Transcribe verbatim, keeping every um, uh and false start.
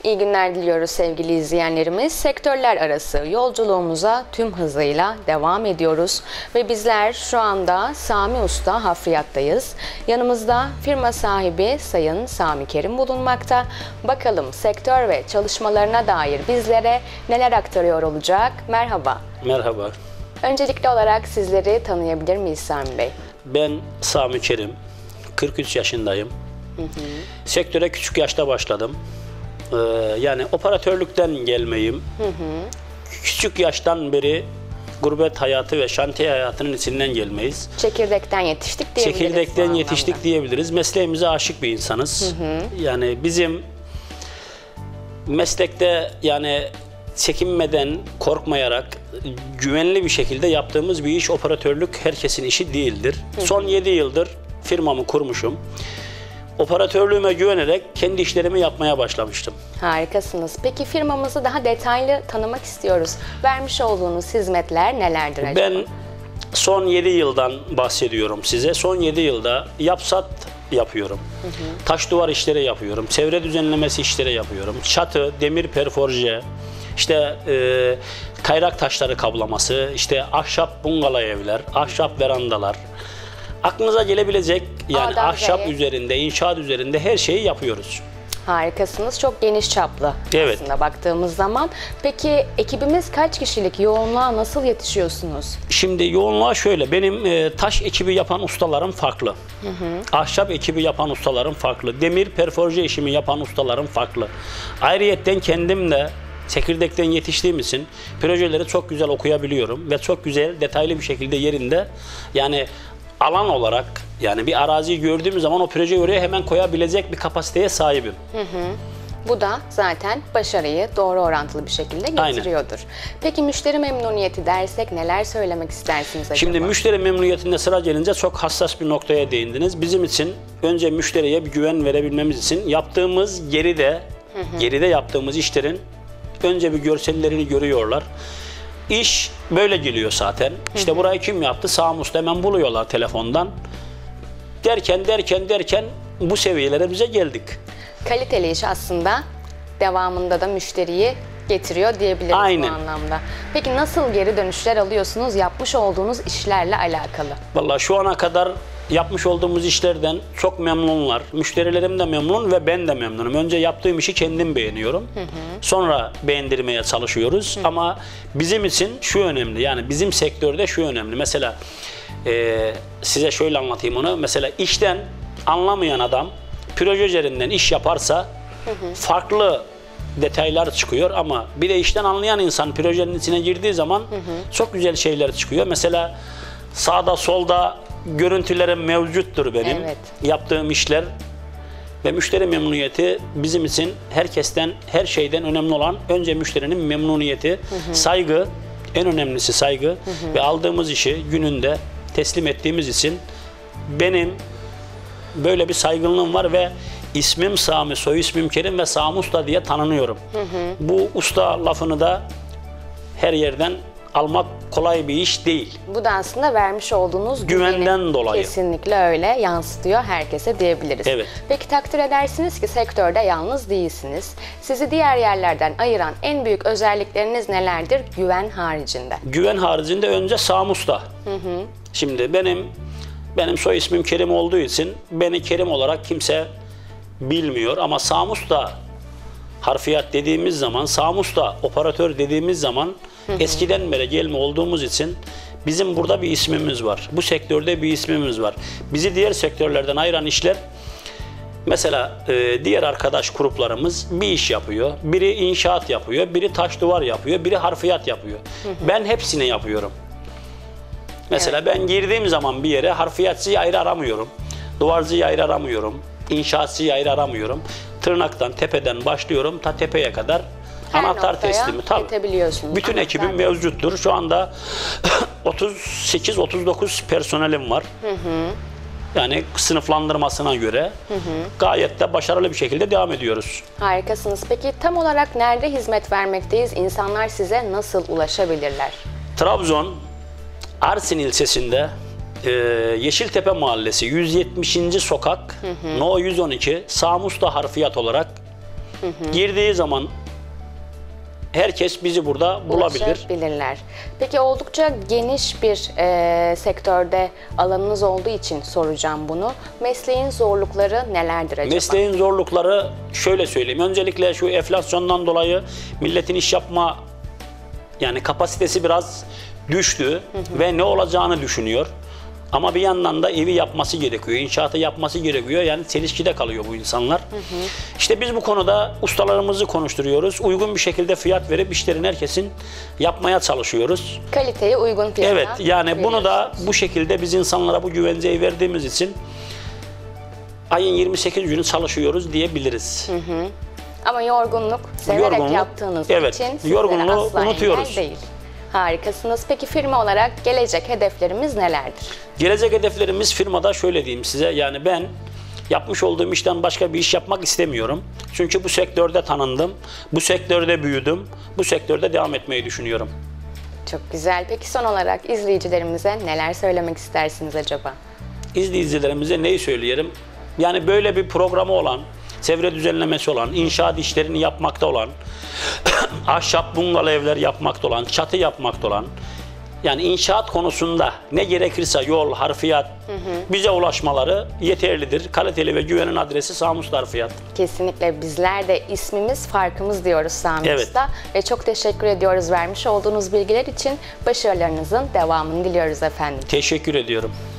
İyi günler diliyoruz sevgili izleyenlerimiz. Sektörler arası yolculuğumuza tüm hızıyla devam ediyoruz. Ve bizler şu anda Sami Usta Hafriyat'tayız. Yanımızda firma sahibi Sayın Sami Kerim bulunmakta. Bakalım sektör ve çalışmalarına dair bizlere neler aktarıyor olacak? Merhaba. Merhaba. Öncelikli olarak sizleri tanıyabilir miyiz Sami Bey? Ben Sami Kerim, kırk üç yaşındayım. Hı hı. Sektöre küçük yaşta başladım. Ee, yani operatörlükten gelmeyim. Hı hı. Küçük yaştan beri gurbet hayatı ve şantiye hayatının içinden gelmeyiz. Çekirdekten yetiştik diyebiliriz. Çekirdekten yetiştik diyebiliriz. Mesleğimize aşık bir insanız. Hı hı. Yani bizim meslekte yani çekinmeden, korkmayarak, güvenli bir şekilde yaptığımız bir iş operatörlük herkesin işi değildir. Hı hı. Son yedi yıldır firmamı kurmuşum. Operatörlüğüme güvenerek kendi işlerimi yapmaya başlamıştım. Harikasınız. Peki firmamızı daha detaylı tanımak istiyoruz. Vermiş olduğunuz hizmetler nelerdir acaba? Ben son yedi yıldan bahsediyorum size. Son yedi yılda yapsat yapıyorum. Hı hı. Taş duvar işleri yapıyorum. Çevre düzenlemesi işleri yapıyorum. Çatı, demir perforje, işte e, kayrak taşları kablaması, işte ahşap bungalov evler, ahşap verandalar. Aklınıza gelebilecek yani A'dan ahşap Z'ye. üzerinde, inşaat üzerinde her şeyi yapıyoruz. Harikasınız. Çok geniş çaplı Evet. aslında baktığımız zaman. Peki ekibimiz kaç kişilik? Yoğunluğa nasıl yetişiyorsunuz? Şimdi yoğunluğa şöyle, benim e, taş ekibi yapan ustalarım farklı. Hı hı. Ahşap ekibi yapan ustalarım farklı. Demir perforje işimi yapan ustalarım farklı. Ayrıyetten kendim de çekirdekten yetiştiğim için projeleri çok güzel okuyabiliyorum ve çok güzel detaylı bir şekilde yerinde yani alan olarak yani bir araziyi gördüğüm zaman o projeyi oraya hemen koyabilecek bir kapasiteye sahibim. Hı hı. Bu da zaten başarıyı doğru orantılı bir şekilde getiriyordur. Aynen. Peki müşteri memnuniyeti dersek neler söylemek istersiniz acaba? Şimdi müşteri memnuniyetinde sıra gelince çok hassas bir noktaya değindiniz. Bizim için önce müşteriye bir güven verebilmemiz için yaptığımız geride, hı hı. geride yaptığımız işlerin önce bir görsellerini görüyorlar. İş böyle geliyor zaten. İşte hı hı. burayı kim yaptı? Sami Usta, hemen buluyorlar telefondan. Derken derken derken bu seviyelere bize geldik. Kaliteli iş aslında devamında da müşteriyi getiriyor diyebiliriz. Aynen. Bu anlamda. Peki nasıl geri dönüşler alıyorsunuz yapmış olduğunuz işlerle alakalı? Vallahi şu ana kadar yapmış olduğumuz işlerden çok memnunlar. Müşterilerim de memnun ve ben de memnunum. Önce yaptığım işi kendim beğeniyorum. Hı hı. Sonra beğendirmeye çalışıyoruz. Hı hı. Ama bizim için şu önemli. Yani bizim sektörde şu önemli. Mesela e, size şöyle anlatayım onu. Mesela işten anlamayan adam proje üzerinden iş yaparsa hı hı. farklı detaylar çıkıyor ama bir de işten anlayan insan projenin içine girdiği zaman hı hı. çok güzel şeyler çıkıyor. Mesela sağda solda görüntülerim mevcuttur benim. Evet. Yaptığım işler ve müşteri memnuniyeti bizim için herkesten, her şeyden önemli olan önce müşterinin memnuniyeti, hı hı. saygı, en önemlisi saygı hı hı. ve aldığımız işi gününde teslim ettiğimiz için benim böyle bir saygınlığım var ve ismim Sami, soy ismim Kerim ve Sami Usta diye tanınıyorum. Hı hı. Bu usta lafını da her yerden almak kolay bir iş değil. Bu da aslında vermiş olduğunuz güvenden dolayı. Kesinlikle öyle yansıtıyor herkese diyebiliriz. Evet. Peki takdir edersiniz ki sektörde yalnız değilsiniz. Sizi diğer yerlerden ayıran en büyük özellikleriniz nelerdir güven haricinde? Güven haricinde önce Sami Usta. Hı hı. Şimdi benim benim soy ismim Kerim olduğu için beni Kerim olarak kimse bilmiyor ama Sami Usta harfiyat dediğimiz zaman, Sami Usta operatör dediğimiz zaman hı hı. eskiden beri gelme olduğumuz için bizim burada bir ismimiz var. Bu sektörde bir ismimiz var. Bizi diğer sektörlerden ayıran işler, mesela e, diğer arkadaş gruplarımız bir iş yapıyor. Biri inşaat yapıyor, biri taş duvar yapıyor, biri harfiyat yapıyor. Hı hı. Ben hepsini yapıyorum. Mesela evet. ben girdiğim zaman bir yere harfiyatçıyı ayrı aramıyorum. Duvarcıyı ayrı aramıyorum. İnşaatçıyı ayrı aramıyorum. Tırnaktan, tepeden başlıyorum ta tepeye kadar her anahtar teslimi. Tabii. Bütün anahtar ekibim mevcuttur. Şu anda otuz sekiz otuz dokuz personelim var. Hı hı. Yani sınıflandırmasına göre hı hı. gayet de başarılı bir şekilde devam ediyoruz. Harikasınız. Peki tam olarak nerede hizmet vermekteyiz? İnsanlar size nasıl ulaşabilirler? Trabzon, Arsin ilçesinde e, Yeşiltepe Mahallesi yüz yetmişinci sokak hı hı. No yüz on iki Sami Usta harfiyat olarak Hı hı. Girdiği zaman herkes bizi burada bulabilir. Bilirler. Peki oldukça geniş bir e, sektörde alanınız olduğu için soracağım bunu. Mesleğin zorlukları nelerdir acaba? Mesleğin zorlukları şöyle söyleyeyim. Öncelikle şu enflasyondan dolayı milletin iş yapma yani kapasitesi biraz düştü hı hı. ve ne olacağını düşünüyor. Ama bir yandan da evi yapması gerekiyor, inşaatı yapması gerekiyor. Yani çelişkide kalıyor bu insanlar. Hı hı. İşte biz bu konuda ustalarımızı konuşturuyoruz. Uygun bir şekilde fiyat verip işlerin herkesin yapmaya çalışıyoruz. Kaliteyi uygun fiyata Evet, yani bunu da bu şekilde biz insanlara bu güvenceyi verdiğimiz için ayın yirmi sekiz günü çalışıyoruz diyebiliriz. Hı hı. Ama yorgunluk, severek yorgunluk, yaptığınız evet, için sizlere yorgunluğu asla unutuyoruz. engel değil. Harikasınız. Peki firma olarak gelecek hedeflerimiz nelerdir? Gelecek hedeflerimiz firmada şöyle diyeyim size. Yani ben yapmış olduğum işten başka bir iş yapmak istemiyorum. Çünkü bu sektörde tanındım, bu sektörde büyüdüm, bu sektörde devam etmeyi düşünüyorum. Çok güzel. Peki son olarak izleyicilerimize neler söylemek istersiniz acaba? İzleyicilerimize neyi söyleyelim? Yani böyle bir programı olan, çevre düzenlemesi olan, inşaat işlerini yapmakta olan, ahşap bungalov evler yapmakta olan, çatı yapmakta olan, yani inşaat konusunda ne gerekirse yol, harfiyat hı hı. bize ulaşmaları yeterlidir. Kaliteli ve güvenen adresi Sami Usta Harfiyat. Kesinlikle bizler de ismimiz farkımız diyoruz Sami evet. Usta ve çok teşekkür ediyoruz vermiş olduğunuz bilgiler için. Başarılarınızın devamını diliyoruz efendim. Teşekkür ediyorum.